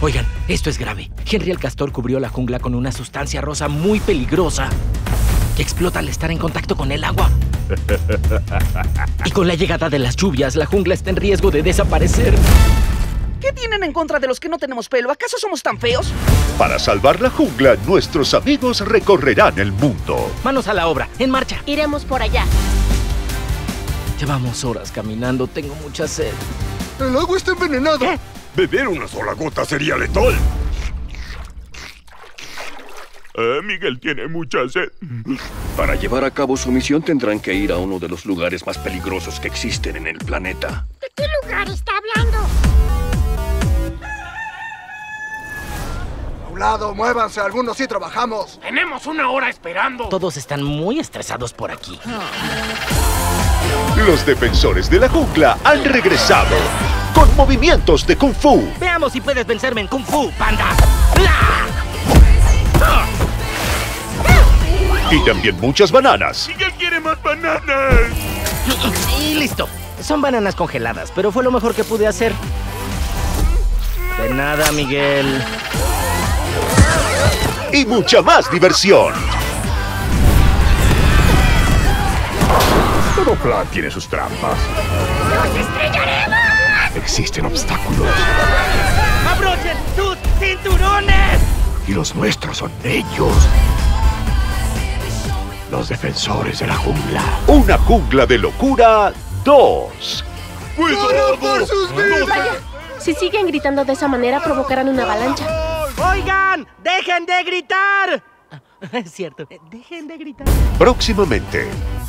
Oigan, esto es grave. Henry el castor cubrió la jungla con una sustancia rosa muy peligrosa que explota al estar en contacto con el agua. Y con la llegada de las lluvias, la jungla está en riesgo de desaparecer. ¿Qué tienen en contra de los que no tenemos pelo? ¿Acaso somos tan feos? Para salvar la jungla, nuestros amigos recorrerán el mundo. Manos a la obra, en marcha. Iremos por allá. Llevamos horas caminando, tengo mucha sed. ¡El agua está envenenada! ¿Qué? Beber una sola gota sería letal. Miguel tiene mucha sed. Para llevar a cabo su misión tendrán que ir a uno de los lugares más peligrosos que existen en el planeta. ¿De qué lugar está hablando? A un lado, muévanse, algunos sí trabajamos. Tenemos una hora esperando. Todos están muy estresados por aquí. Los defensores de la jungla han regresado con movimientos de Kung Fu. Veamos si puedes vencerme en Kung Fu, panda. Y también muchas bananas. ¡Miguel quiere más bananas! Y listo. Son bananas congeladas, pero fue lo mejor que pude hacer. De nada, Miguel. Y mucha más diversión. Todo plan tiene sus trampas. ¡Nos estrellaremos! Existen obstáculos. ¡Abrochen sus cinturones! Y los nuestros son ellos. Los defensores de la jungla. Una jungla de locura 2. ¡Cuidado! ¡Por sus vidas! Vaya, si siguen gritando de esa manera provocarán una avalancha. ¡Oigan! ¡Dejen de gritar! Es cierto, dejen de gritar. Próximamente.